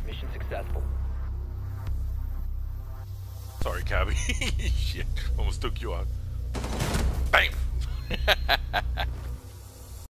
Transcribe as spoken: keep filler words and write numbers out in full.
Mission successful. Sorry, Cabby. Shit, almost took you out. Bam!